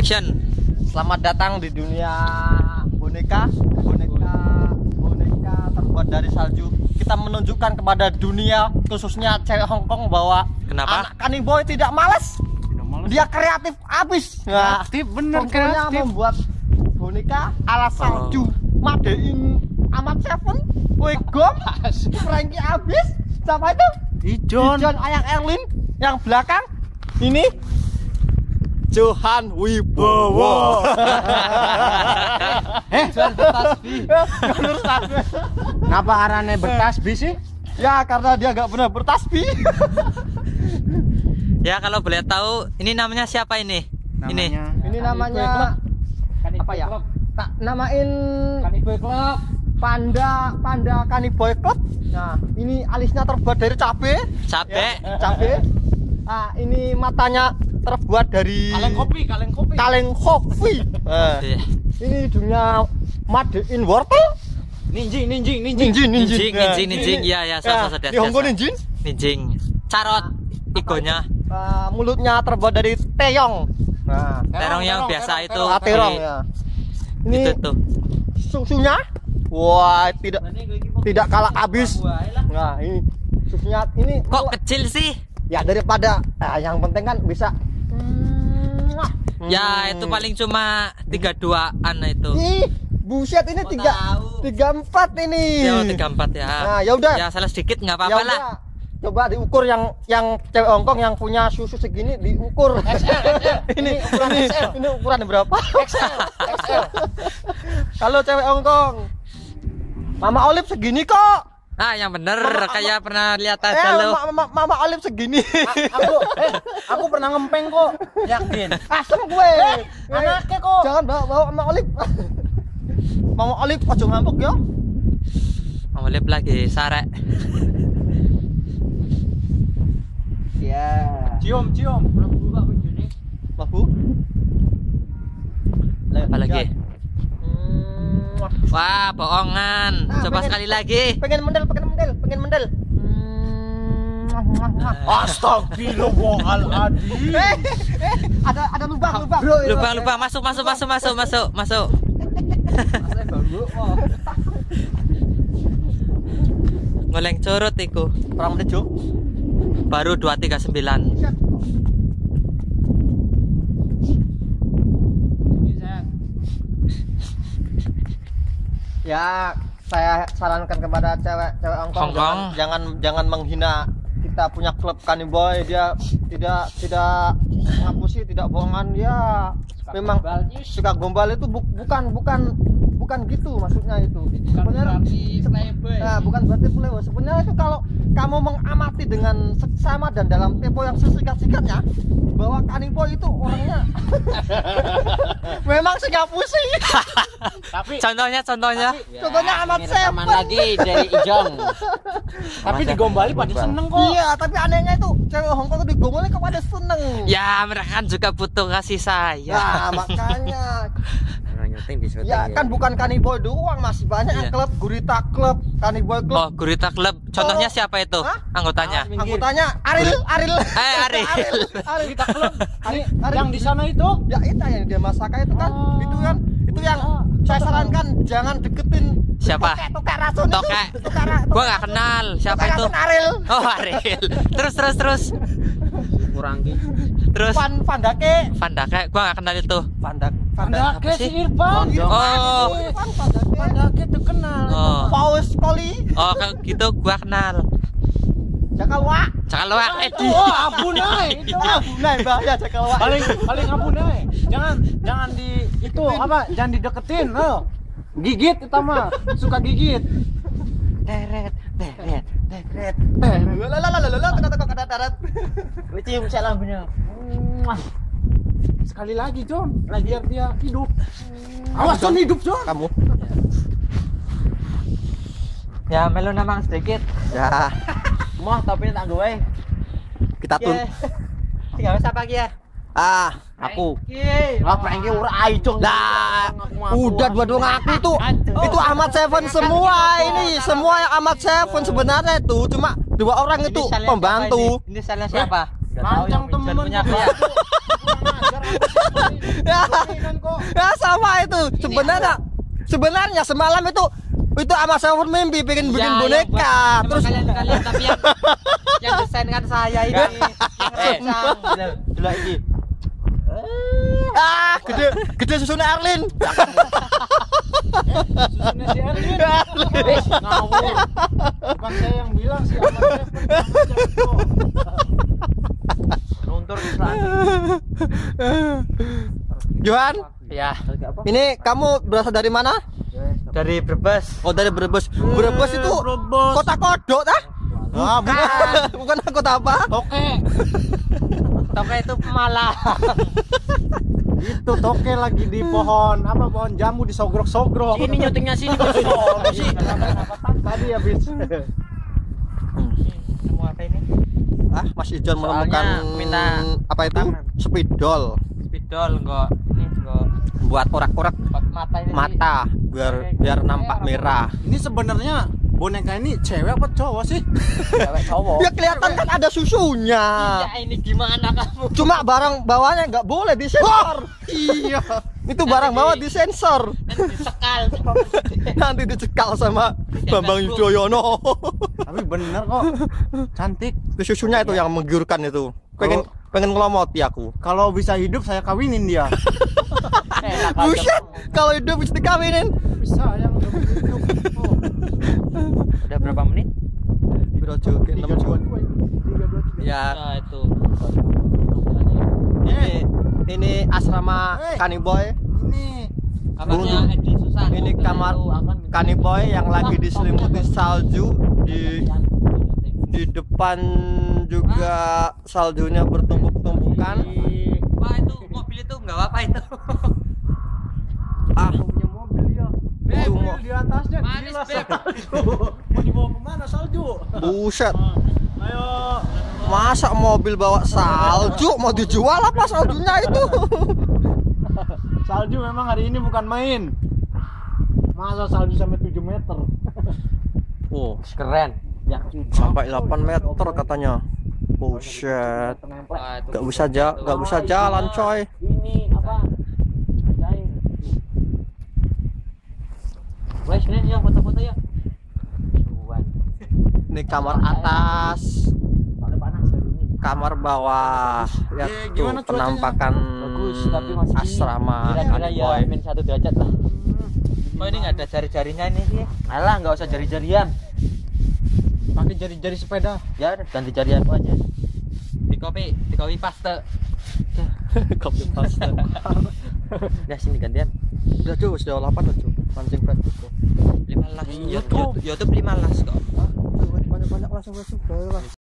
Action. Selamat datang di dunia boneka terbuat dari salju. Kita menunjukkan kepada dunia, khususnya cewek Hongkong, bahwa Kenapa? anak Kaniboy tidak malas. Dia kreatif abis. Kreatif, bener, Pokoknya kreatif. membuat boneka ala salju. Madein Amat Seven, Wegom, Frankie abis. Siapa itu? Ijon. Ijon Ayang Erlin. Yang belakang ini Johan Wibowo. Johan Bertasbih. Kenapa arane bertasbih sih? Ya karena dia nggak pernah bertasbih. Ya kalau boleh tahu, ini namanya siapa ini? Ini namanya apa ya? Tak namain Kaniboy Club. Panda Kaniboy Club. Nah, ini alisnya terbuat dari cabe. Cabe. Cabe. Ah, ini matanya terbuat dari Kaleng kopi. kaleng kopi. Nah, Iya. ini hidungnya madein wortel. Ninjing. Ninjing. Ini- Iya, sudah. Di Hongkong ninjing. Ninjing. Carot. Igonya. Mulutnya terbuat dari teyong. Nah, Terong yang biasa itu. terong ya. Ini Itu tuh. susunya, wah tidak kalah habis. Nah, ini susunya ini Kok kecil sih? ya daripada yang penting kan bisa. Ya itu paling cuma 32-an itu. Ih, buset ini 34 ini. Ya 34 ya. Nah, ya udah. Ya salah sedikit nggak Ya apa-apa lah. udah. Coba diukur yang cewek Hongkong yang punya susu segini diukur. ini ukuran ini ukuran berapa? XL. Kalau cewek Hongkong Mama Olive segini kok. Ah yang bener kayak pernah lihat aja lo. Mama Olive segini. Aku pernah ngempeng kok. Yakin. Asem gue. Anaknya kok. Jangan bawa Mama Olive. Mama Olive ojo ngambek ya. Mau lihat lagi sarek. Ya. Cium. Babu. Apa lagi? Wah bohongan. Coba sekali lagi. Pengen mendel. Astagfirullahaladzim. Ada lubang. Lubang masuk. Ngoleng curut iku. Orang menit, Jo. Baru 239. Ya, saya sarankan kepada cewek Hongkong Hongkong. jangan menghina kita punya klub Kaniboy. Dia tidak ngapusi, tidak bohongan. Ya, memang suka gombal itu bukan gitu maksudnya itu. Sebenarnya bukan berarti playboy. Sebenarnya itu kalau kamu mengamati dengan seksama dan dalam tempo yang sesikat-sikatnya, bahwa Kaniboy itu orangnya memang suka pusing. Tapi Contohnya. Contohnya Amat Seven. lagi dari Ijong. Tapi digombali pada seneng kok. Iya, tapi anehnya itu cewek Hongkong itu digombalin kok pada seneng. Ya mereka kan juga butuh kasih sayang. Ya, makanya. Ya kan bukan Kaniboy doang, masih banyak yang klub, Gurita Club, Kaniboy Club. Oh Gurita Club. Contohnya siapa itu? Hah? Anggotanya? Anggotanya Ariel. Ariel. Kita klub. Yang di sana itu? Ya itu yang dia Masaka itu kan. Itu yang saya sarankan jangan deketin. Siapa? Tokek racun itu. Tokek. Gua nggak kenal. Siapa Tokek itu? racun Ariel. Oh Ariel. Terus. Terus Vandake. Vandake. Gua nggak kenal itu. Vandake si Irfan. Oh. Vandake terkenal. Oh. Paus Koli. Oh kalau gitu gua kenal. Jakalwa. Cakalwak. Oh, ampun ay. Itu Nah, bahaya Jakalwa. paling ampun ay. Jangan di itu apa? Jangan dideketin. Oh. Gigit itu mah. Suka gigit. Teret. Darat. Cium lampunya. Sekali lagi, John. Biar dia hidup. Awas, John, hidup, John. Kamu. Ya melu namang sedikit. Ya, Mah, tapi tak gue. kita tun. Tinggal siapa lagi ya? Aku. Frankie ora ae, John. Nah, udah dua-dua ngaku itu Amat Seven semua ini, semua yang Amat Seven sebenarnya itu cuma dua orang itu pembantu. Ini salahnya siapa? Lancang temen punya aku ya. Ya, kok. Ya sama itu. Sebenarnya semalam itu sama saya mimpi pengen bikin boneka. Terus kalian tapi yang desain kan saya ini. Yang rancang. Gila iki. gede susunya Arlin. Susunnya si Erwin. Ngawur. Bukan saya yang bilang sih, Ahmad Chef Nuntur kesalahan. Johan, Ya, ini kamu berasal dari mana? dari Brebes. Oh, dari Brebes. Brebes itu kota kodok tah? Ah, bukan. Bukan kota apa? Toke. Toke itu Malang. Itu toke lagi di pohon pohon jambu disogrok-sogrok. Ini nyutingnya sini kok sih. Tadi habis. Kamu apa ini? Mas Ijon menemukan minta apa itu? tangan. Spidol. Spidol enggak Buat korak-korak mata ini. mata biar nampak merah. Ini sebenarnya boneka ini cewek apa cowok sih? Cewek cowok. Ya kelihatan kan ada susunya. Ya ini gimana kamu? Cuma barang bawahnya nggak boleh disensor. Iya. Itu barang bawah disensor. Disekal. Nanti dicekal sama Bambang Yudhoyono. Tapi bener kok. Cantik. Itu susunya itu yang menggiurkan itu. Pengen ngelomoti aku. Kalau bisa hidup saya kawinin dia. Buset, kalau hidup bisa dikawinin. Bisa yang hidup. Oh. Udah berapa menit? Biro joget 6 jam. Ya, Ya itu. ini asrama Kaniboy. Ini Kamarnya Edi Susan. Ini kamar Kaniboy yang lagi diselimuti salju. Di depan juga saljunya bertumpuk-tumpukan. Pak itu mobil itu enggak apa itu. punya mobil dia. Mobil Di atasnya Manis, gila Beb. salju. Mau dibawa kemana salju? Buset, Ayo. masa mobil bawa salju mau dijual apa saljunya itu? Salju memang hari ini bukan main. Masa salju sampai 7 meter. Oh, Keren. Ya, sampai 8 meter katanya. Buset, gak bisa jalan coy. Ini apa? Cair. Wes nih ya foto-foto ya. Ini kamar atas, Pakai panas hari ini. kamar bawah. Ya tuh gimana cuacanya? penampakan Bagus, tapi masih asrama kira-kira ya Kaniboy. min 1 derajat lah. Oh ini nggak ada jari-jarinya ini sih. Alah nggak usah jari-jarian. Pakai jari-jari sepeda. Ya ganti jari aku aja. Di kopi paste. Kopi pasta. Udah sini gantian. Udah cuy, sudah 8 loh cuy. Mancing Facebook tuh. 15. YouTube 15 kok. Banyak-banyak langsung.